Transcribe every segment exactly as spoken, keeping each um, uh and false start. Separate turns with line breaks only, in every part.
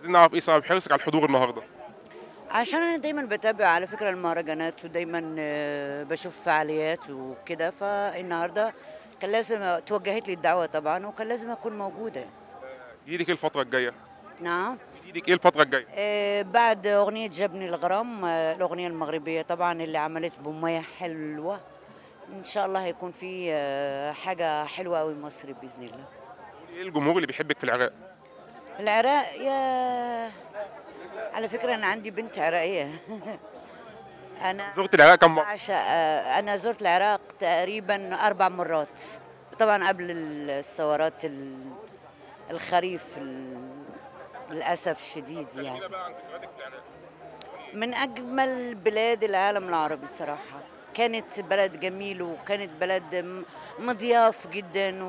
عايزين نعرف ايه سبب حرصك على الحضور النهارده؟
عشان انا دايما بتابع على فكره المهرجانات، ودايما آه، بشوف فعاليات وكده، فالنهارده كان لازم توجهت لي الدعوه طبعا، وكان لازم اكون موجوده.
جديدك ايه الفتره الجايه؟
نعم.
جديدك ايه الفتره الجايه؟
آه، بعد اغنيه جبني الغرام، آه، الاغنيه المغربيه طبعا اللي عملت بميه حلوه، ان شاء الله هيكون في آه، حاجه حلوه قوي مصري باذن الله.
ايه الجمهور اللي بيحبك في العراق؟
العراق، يا على فكره انا عندي بنت عراقيه. انا
زرت العراق كم مره؟
بعشق، انا زرت العراق تقريبا اربع مرات، طبعا قبل الثورات ال- الخريف ال- للاسف الشديد يعني.
كلمينا بقى عن ذكرياتك في العراق.
من اجمل بلاد العالم العربي صراحه، كانت بلد جميل، وكانت بلد م- مضياف جدا،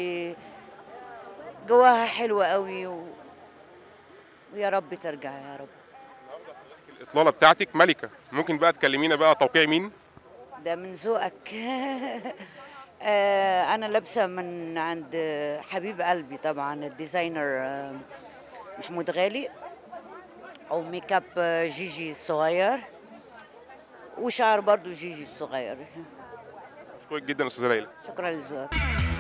وجواها حلو قوي و... ويا رب ترجع يا رب.
الاطلاله بتاعتك ملكه، ممكن بقى تكلمينا بقى توقيع مين؟
ده من ذوقك. آه، أنا لابسة من عند حبيب قلبي طبعا، الديزاينر آه، محمود غالي، أو ميك اب آه، جيجي الصغير، وشعر برضو جيجي الصغير.
اشكرك جدا استاذه ليلى.
شكرا لذوقك.